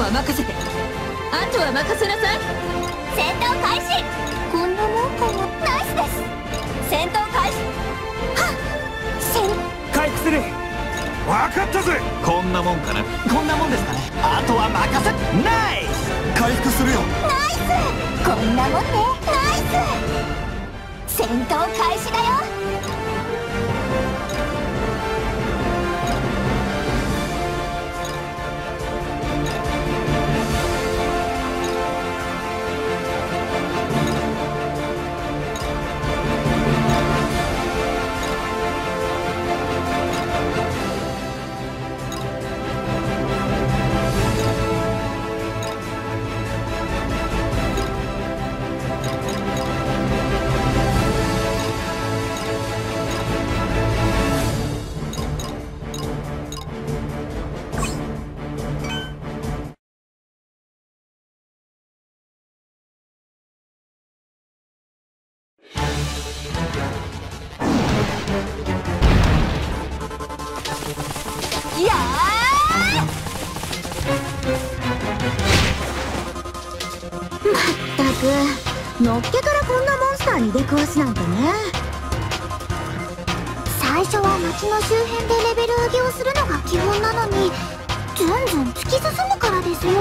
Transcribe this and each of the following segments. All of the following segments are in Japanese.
は任せて。あとは任せなさい。 戦闘開始。こんなもんかな。ナイスです。戦闘開始。はっ。 回復する。分かったぜ。 こんなもんかな。こんなもんですかね。あとは任せ。ナイス。回復するよ。 ナイス。こんなもんね。ナイス。戦闘開始だよ。いやまったく、のっけからこんなモンスターに出くわすなんてね。最初は街の周辺でレベル上げをするのが基本なのに、ずんずん突き進むからですよ。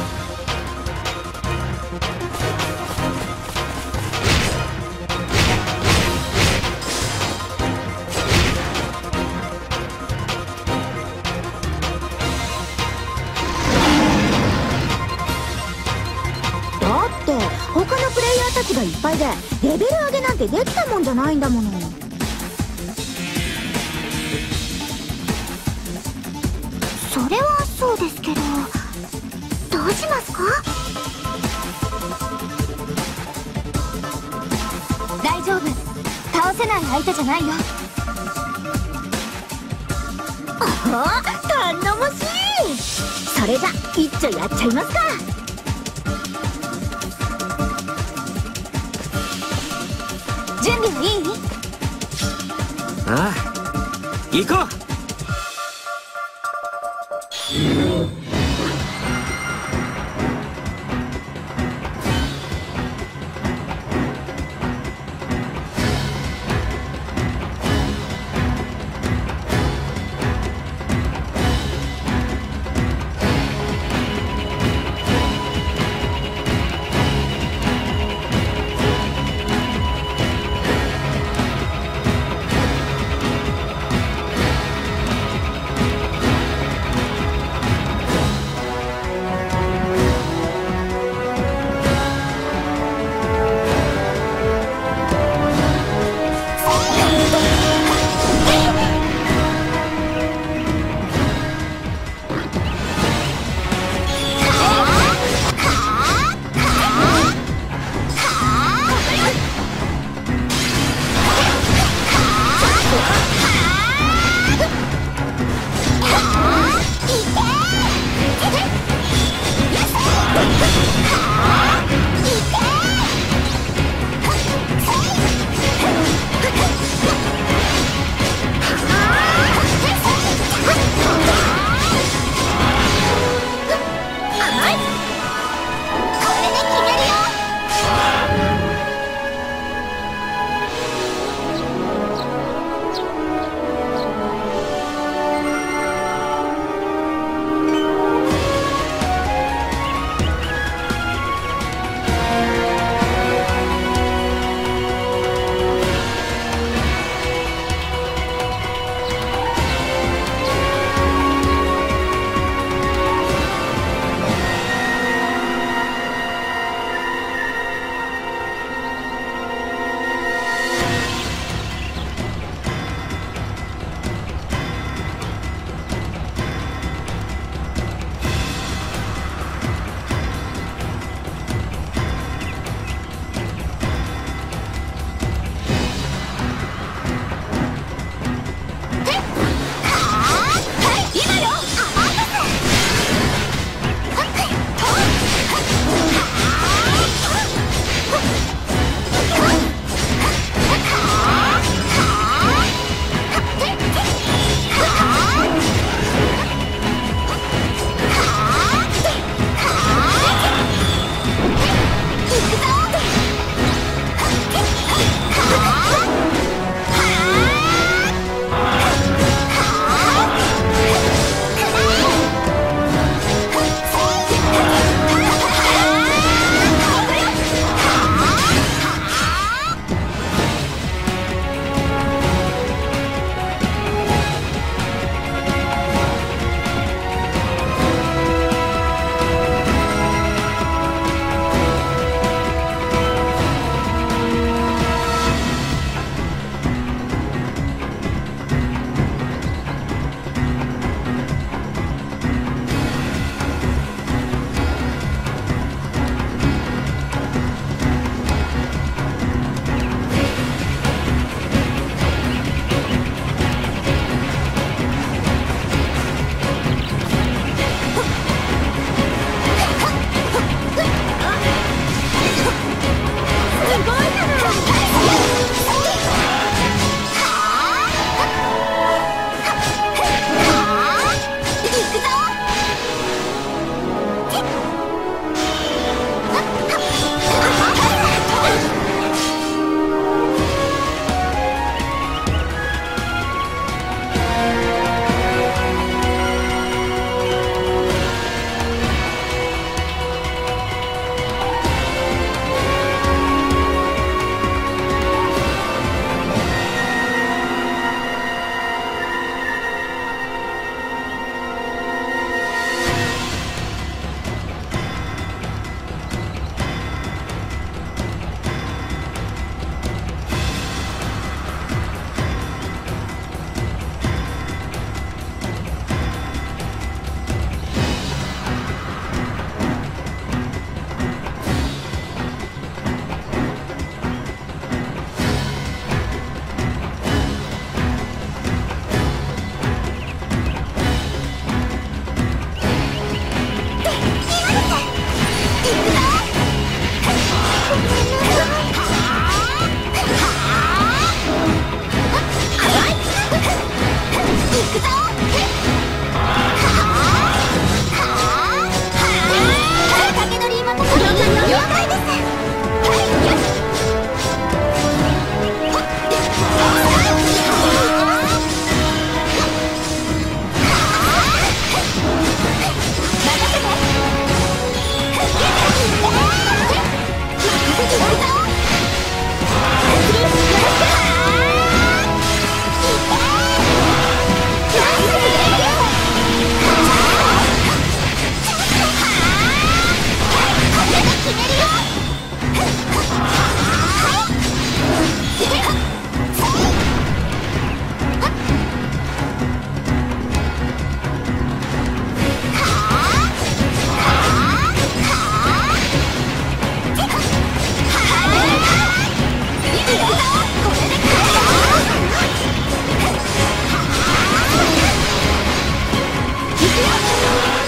他のプレイヤーたちがいっぱいでレベル上げなんてできたもんじゃないんだもの。それはそうですけど、どうしますか？大丈夫、倒せない相手じゃないよ。ああ、頼もしい。それじゃ一丁やっちゃいますか。準備はいい？ ああ、行こう。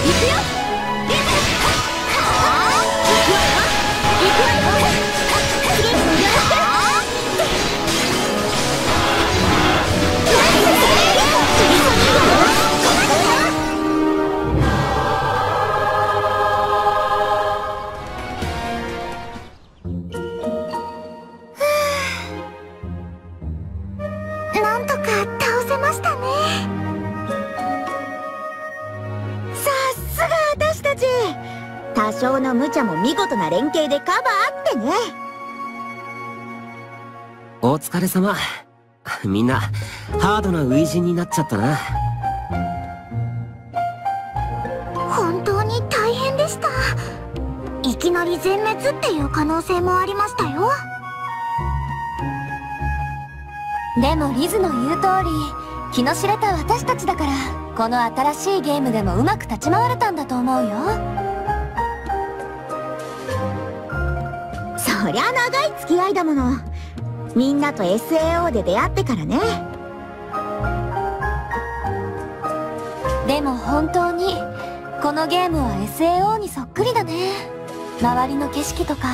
なんとか倒せましたね。さすが私たち。多少の無茶も見事な連携でカバーってね。 お疲れ様。みんなハードな初陣になっちゃったな。 本当に大変でした。いきなり全滅っていう可能性もありましたよ。でもリズの言う通り、気の知れた私たちだから、この新しいゲームでもうまく立ち回れたんだと思うよ。そりゃ長い付き合いだもの。みんなと SAO で出会ってからね。でも本当にこのゲームは SAO にそっくりだね。周りの景色とか。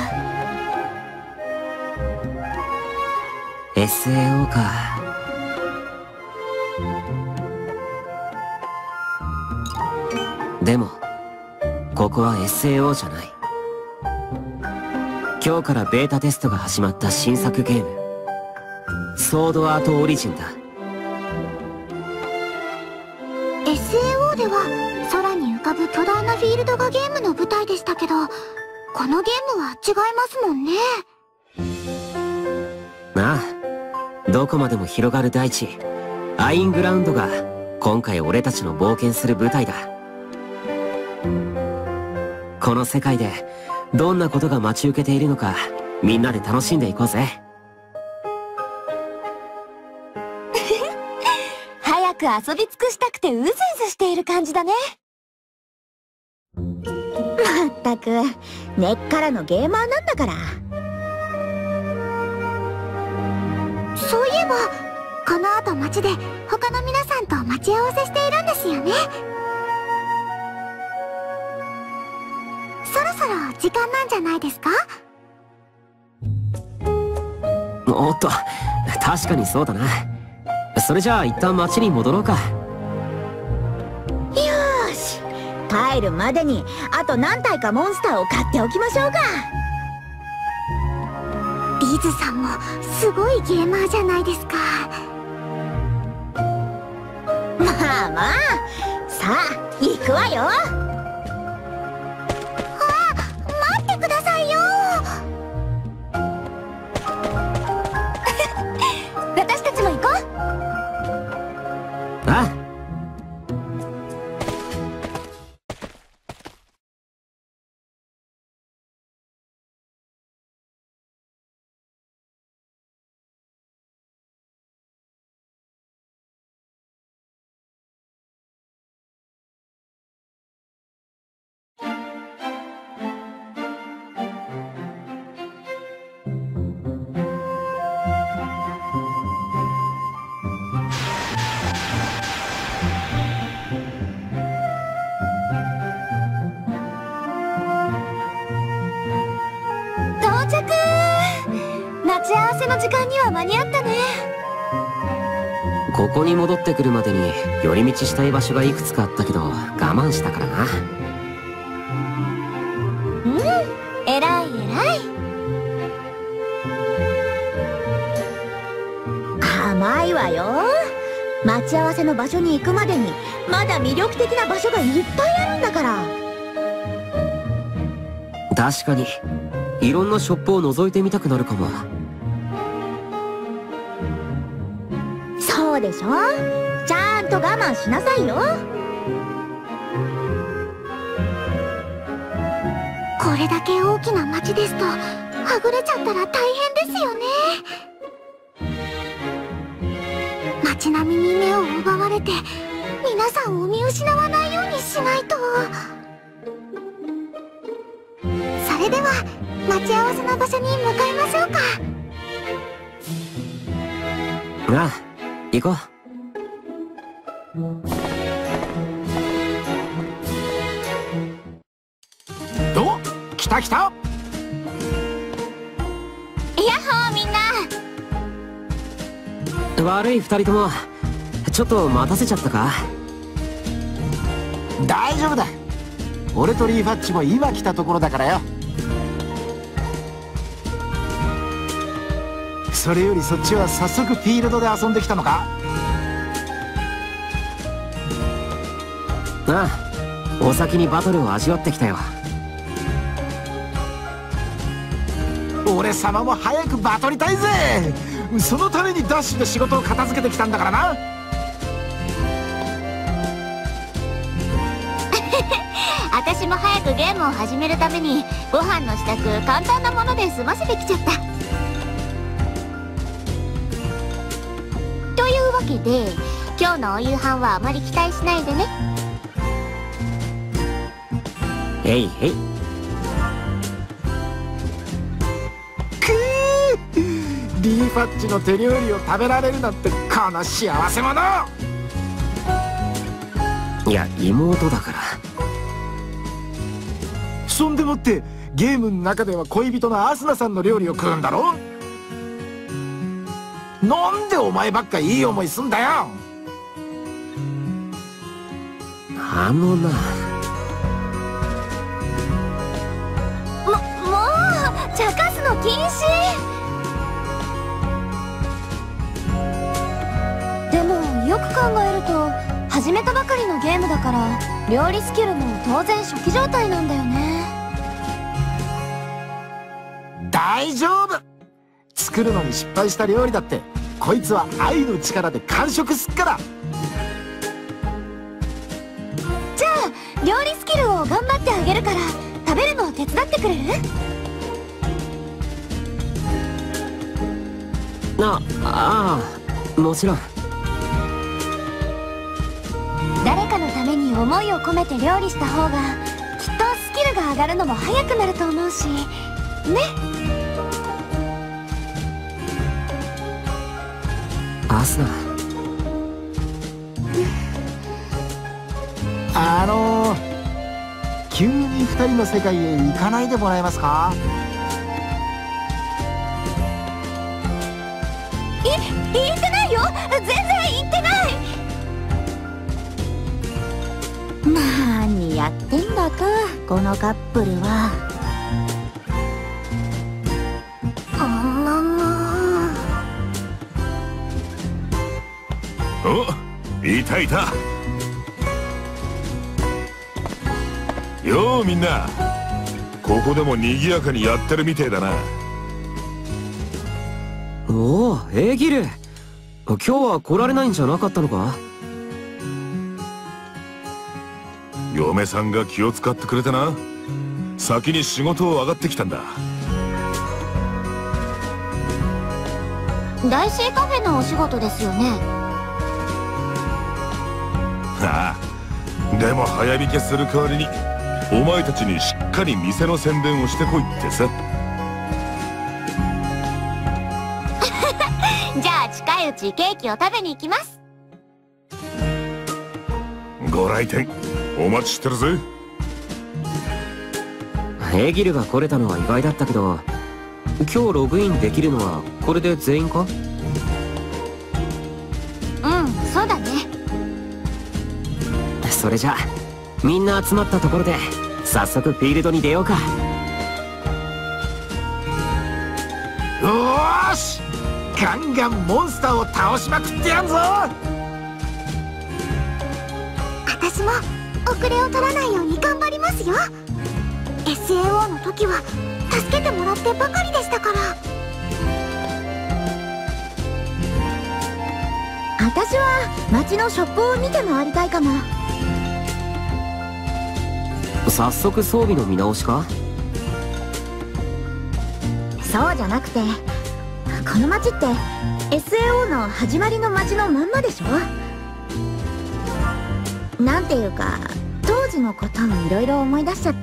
SAO か。でもここは SAO じゃない。今日からベータテストが始まった新作ゲーム、ソードアートオリジンだ。 SAO では空に浮かぶ巨大なフィールドがゲームの舞台でしたけど、このゲームは違いますもんね。 ああ、どこまでも広がる大地、アイングラウンドが今回俺たちの冒険する舞台だ。この世界でどんなことが待ち受けているのか、みんなで楽しんでいこうぜ。 早く遊び尽くしたくてうずうずしている感じだね。まったく根っからのゲーマーなんだから。そういえばこの後街で他の皆さんと待ち合わせしているんですよね。そろそろ時間なんじゃないですか？ おっと、確かにそうだな。それじゃあ一旦街に戻ろうか。 よーし、帰るまでにあと何体かモンスターを買っておきましょうか。リズさんもすごいゲーマーじゃないですか。まあまあ、さあ行くわよ。待ってくださいよ。私たちも行こう。 ああ。 待ち合わせの時間には間に合ったね。 ここに戻ってくるまでに寄り道したい場所がいくつかあったけど我慢したからな。 うん、偉い偉い。甘いわよ。待ち合わせの場所に行くまでにまだ魅力的な場所がいっぱいあるんだから。 確かにいろんなショップを覗いてみたくなるかも。 そうでしょ。ちゃんと我慢しなさいよ。これだけ大きな町ですとはぐれちゃったら大変ですよね。街並みに目を奪われて皆さんを見失わないようにしないと。それでは待ち合わせの場所に向かいましょうか。 ああ、行こう。 来た来た。 やっほーみんな。 悪い二人ともちょっと待たせちゃったか。 大丈夫だ。俺とリーファッチも今来たところだからよ。それよりそっちは早速フィールドで遊んできたのか？ ああ、お先にバトルを味わってきたよ。 俺様も早くバトりたいぜ。そのためにダッシュで仕事を片付けてきたんだからな。 私も早くゲームを始めるためにご飯の支度簡単なもので済ませてきちゃった。というわけで今日のお夕飯はあまり期待しないでね。 へいへい。 リーファッチの手料理を食べられるなんてこの幸せ者。 いや妹だから。 そんでもってゲームの中では恋人のアスナさんの料理を食うんだろ。なんでお前ばっかいい思いすんだよ。 あのな。 もう茶化すの禁止。でもよく考えると始めたばかりのゲームだから料理スキルも当然初期状態なんだよね。 大丈夫。作るのに失敗した料理だってこいつは愛の力で完食すっから。 じゃあ料理スキルを頑張ってあげるから食べるのを手伝ってくれる？ ああ、もちろん。 誰かのために思いを込めて料理した方がきっとスキルが上がるのも早くなると思うしね。 アスナ。 急に2人の世界へ行かないでもらえますか？ 言ってないよ。全然言ってない。何やってんだかこのカップルは。 お、いたいた。ようみんな、ここでも賑やかにやってるみてえだな。 おお、エギル、今日は来られないんじゃなかったのか？ 嫁さんが気を使ってくれてな。先に仕事を上がってきたんだ。 大師カフェのお仕事ですよね。 ああ、でも早引けする代わりにお前たちにしっかり店の宣伝をしてこいってさ。 じゃあ近いうちケーキを食べに行きます。 ご来店お待ちしてるぜ。 エギルが来れたのは意外だったけど、今日ログインできるのはこれで全員か？ うん、そうだね。 それじゃみんな集まったところで早速フィールドに出ようか。 よーし、ガンガンモンスターを倒しまくってやんぞ。 私も遅れを取らないように頑張りますよ。 SAO の時は助けてもらってばかりでしたから。私は街のショップを見て回りたいかも。 早速装備の見直しか？ そうじゃなくて、この街って SAO の始まりの街のまんまでしょ。なんていうか当時のことをいろいろ思い出しちゃって、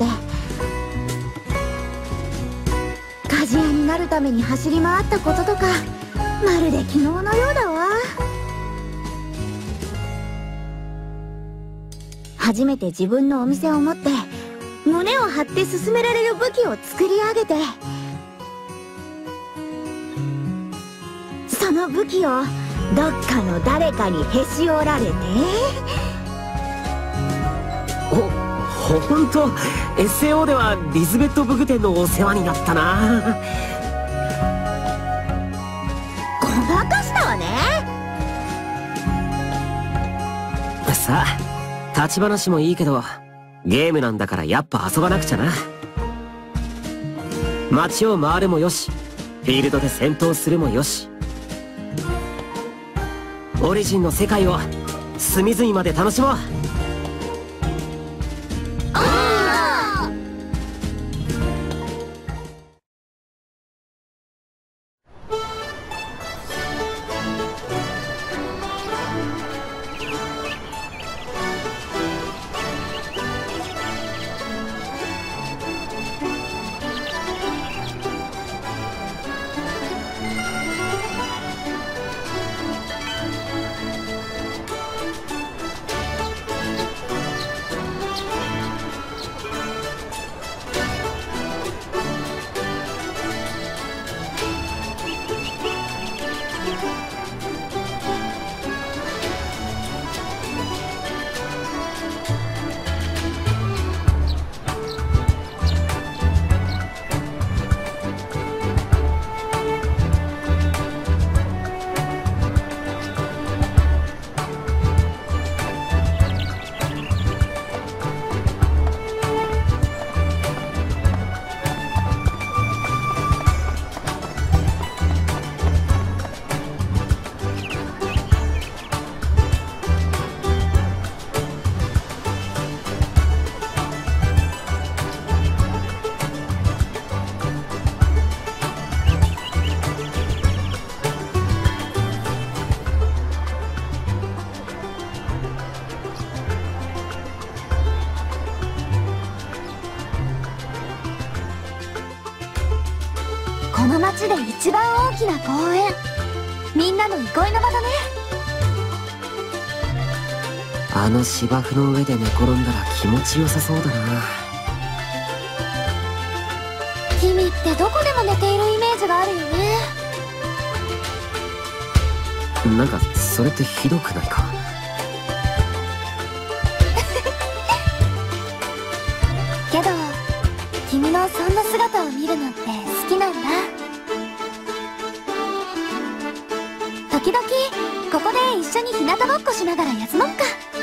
鍛冶屋になるために走り回ったこととかまるで昨日のようだわ。初めて自分のお店を持って胸を張って進められる武器を作り上げて、その武器をどっかの誰かにへし折られて、 ほんと SAO ではリズベット武具店のお世話になったな。 ごまかしたわね。 さあ立ち話もいいけど、ゲームなんだからやっぱ遊ばなくちゃな。街を回るもよし、フィールドで戦闘するもよし、オリジンの世界を隅々まで楽しもう。 この町で一番大きな公園、みんなの憩いの場だね。 あの芝生の上で寝転んだら気持ちよさそうだな。 君ってどこでも寝ているイメージがあるよね。 なんかそれってひどくないか。 けど君のそんな姿を見るのって好きなんだ。時々ここで一緒に日向ぼっこしながら休もっか。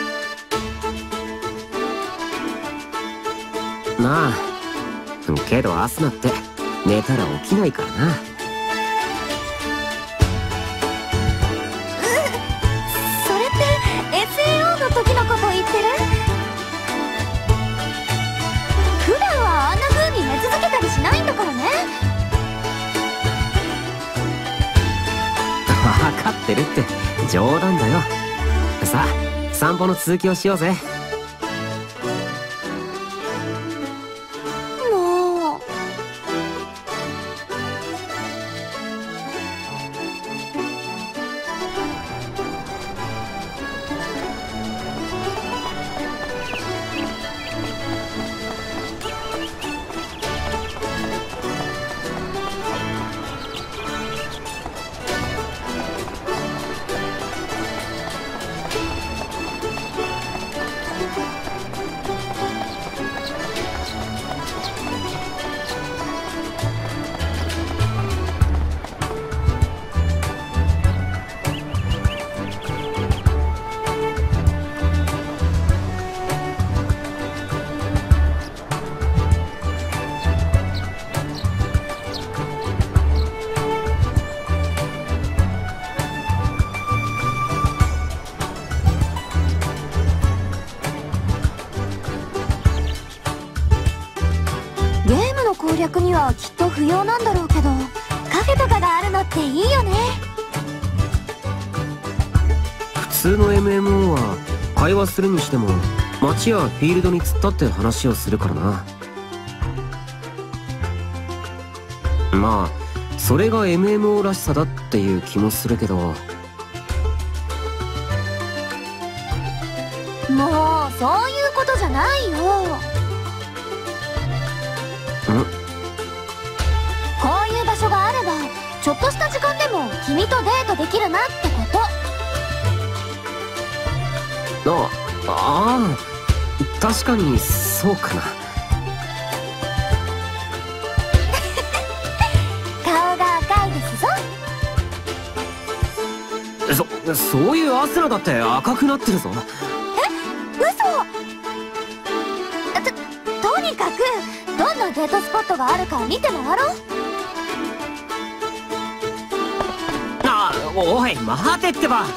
なあ、けどアスナって寝たら起きないからな。 それって SAO の時のことを言ってる？普段はあんな風に寝続けたりしないんだからね。 分かってるって、冗談だよ。さあ散歩の続きをしようぜ。 もうゲームの攻略にはきっと不要なんだろうけど、カフェとかがあるのっていいよね。 普通の MMO は会話するにしても街やフィールドに突っ立って話をするからな。まあそれが MMO らしさだっていう気もするけど。 もうそういうことじゃないよ。 きるなってこと。 ああ、確かにそうかな。 顔が赤いですぞ。 そういうアスラだって赤くなってるぞ。 嘘。とにかくどんなデートスポットがあるか見て回ろう。 おい待てってば。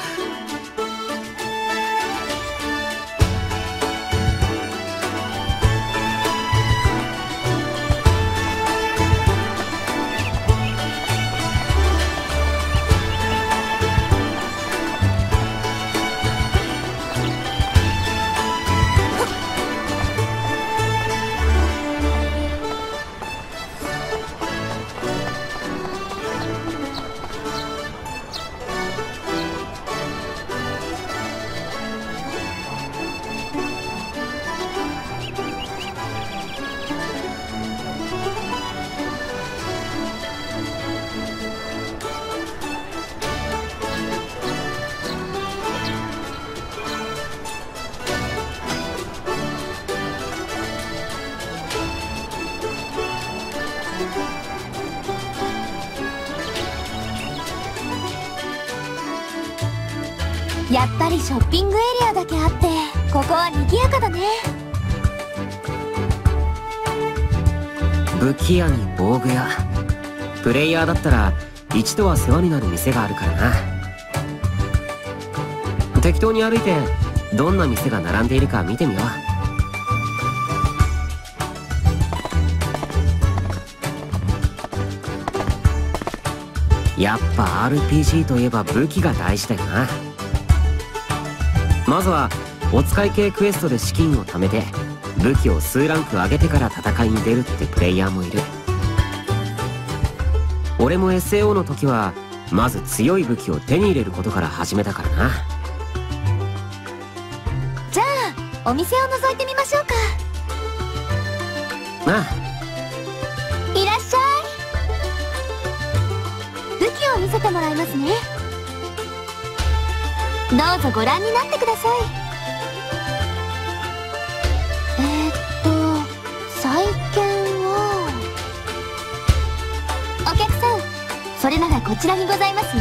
やっぱりショッピングエリアだけあってここは賑やかだね。 武器屋に防具屋、プレイヤーだったら一度は世話になる店があるからな。適当に歩いてどんな店が並んでいるか見てみよう。やっぱ RPG といえば武器が大事だよな。まずはお使い系クエストで資金を貯めて武器を数ランク上げてから戦いに出るってプレイヤーもいる。俺も SAO の時はまず強い武器を手に入れることから始めたからな。 じゃあお店を覗いてみましょうか。 ああ、 いらっしゃい。武器を見せてもらいますね。どうぞご覧になってください。再建はお客さん、それならこちらにございますよ。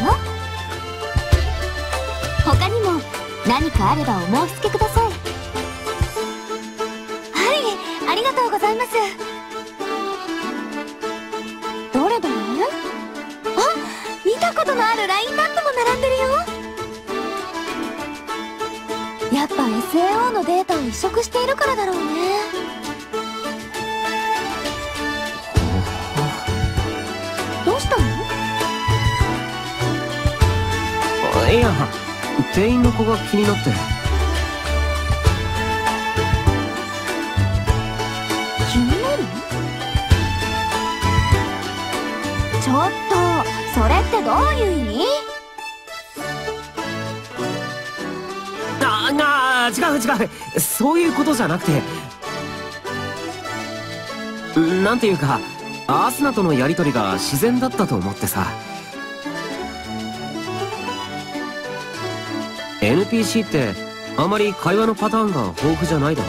他にも何かあればお申し付けください。はい、ありがとうございます。どれどれ。あ、見たことのあるラインナップも並んでるよ。やっぱ SAO のデータを移植しているからだろうね。どうしたの？ いや、店員の子が気になって。 気になる？ちょっと、それってどういう意味？ 違う、そういうことじゃなくて、なんていうかアスナとのやりとりが自然だったと思ってさ。 NPC ってあまり会話のパターンが豊富じゃないだろ。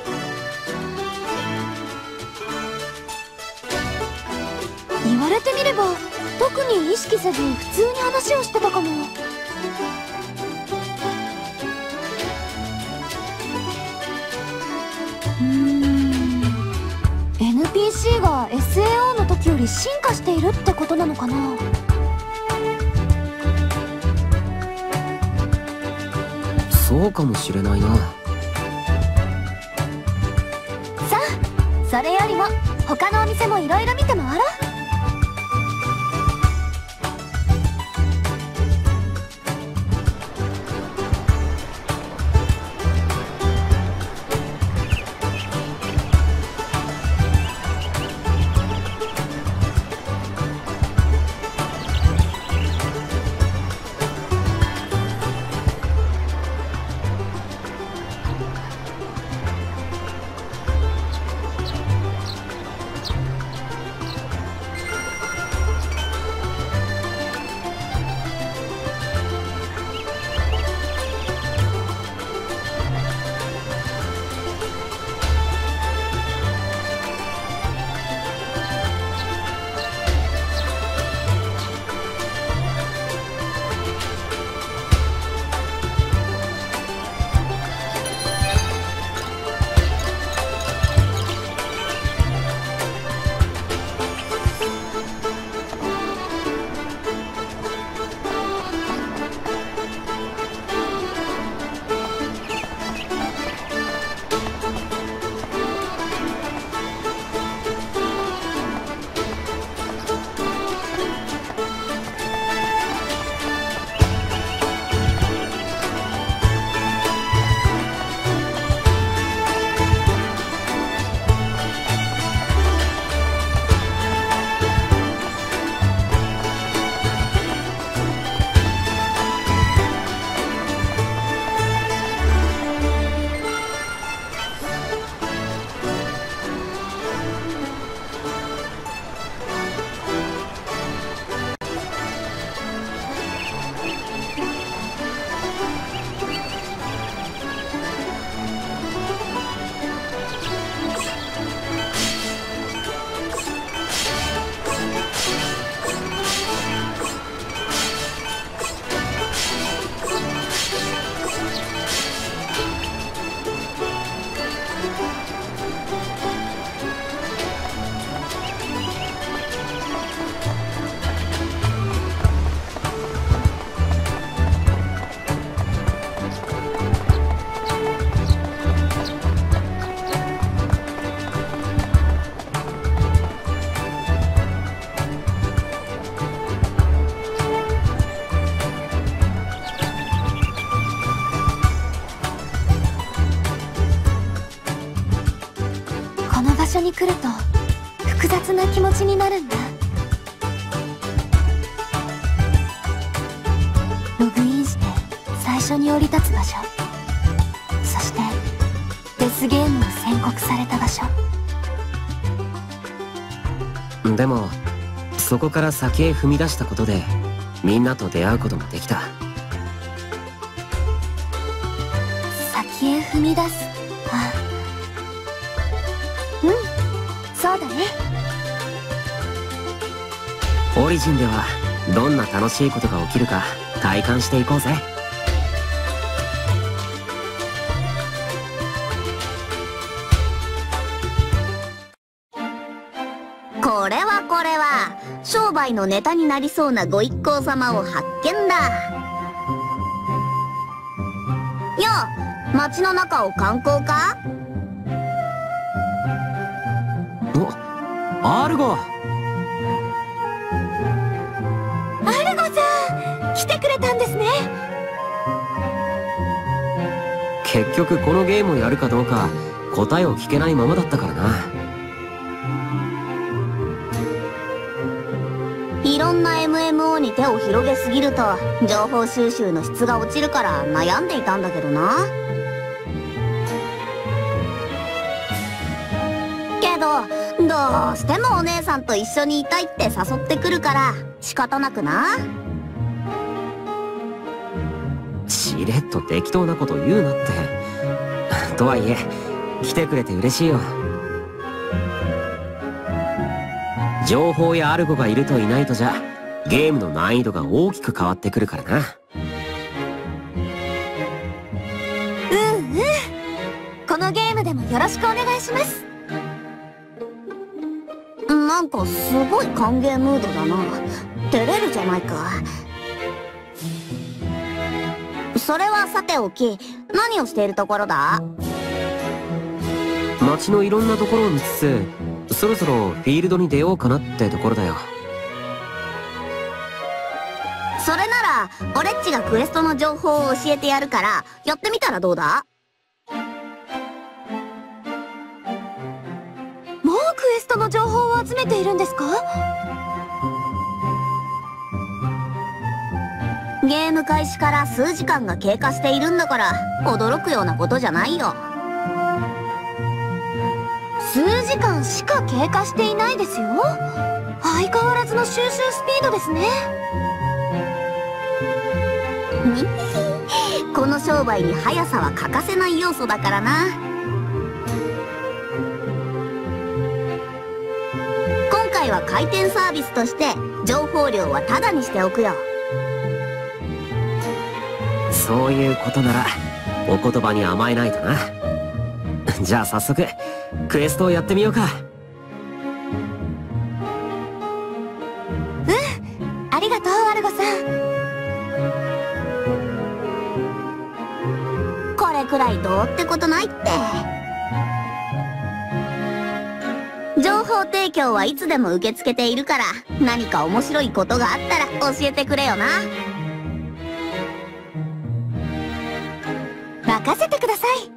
言われてみれば特に意識せず普通に話をしてたかも。NPC が SAO の時より進化しているってことなのかな。 そうかもしれないな。 さあ、それよりも他のお店もいろいろ見て回ろう。 場所に来ると複雑な気持ちになるんだ。ログインして最初に降り立つ場所、そしてデスゲームを宣告された場所。 でもそこから先へ踏み出したことでみんなと出会うこともできた。 先へ踏み出す。ああ、うん、そうだね。 オリジンではどんな楽しいことが起きるか体感していこうぜ。 これは商売のネタになりそうなご一行様を発見だ。よう、街の中を観光か？ お、アルゴ。 アルゴさん、来てくれたんですね。 結局このゲームをやるかどうか答えを聞けないままだったからな。 いろんな MMO に手を広げすぎると情報収集の質が落ちるから悩んでいたんだけどな。けどどうしてもお姉さんと一緒にいたいって誘ってくるから仕方なくな。 しれっと適当なこと言うなって。とはいえ来てくれて嬉しいよ。情報やアルゴがいるといないとじゃゲームの難易度が大きく変わってくるからな。 このゲームでもよろしくお願いします。 なんかすごい歓迎ムードだな。照れるじゃないか。それはさておき、何をしているところだ？ 街のいろんなところを見つつそろそろフィールドに出ようかなってところだよ。 それなら俺っちがクエストの情報を教えてやるからやってみたらどうだ？ もうクエストの情報を集めているんですか？ ゲーム開始から数時間が経過しているんだから驚くようなことじゃないよ。 数時間しか経過していないですよ。相変わらずの収集スピードですね。 この商売に速さは欠かせない要素だからな。今回は回転サービスとして情報量はタダにしておくよ。 そういうことならお言葉に甘えないとな。じゃあ早速クエストをやってみようか。 ありがとうアルゴさん。 これくらいどうってことないって。情報提供はいつでも受け付けているから何か面白いことがあったら教えてくれよな。 任せてください。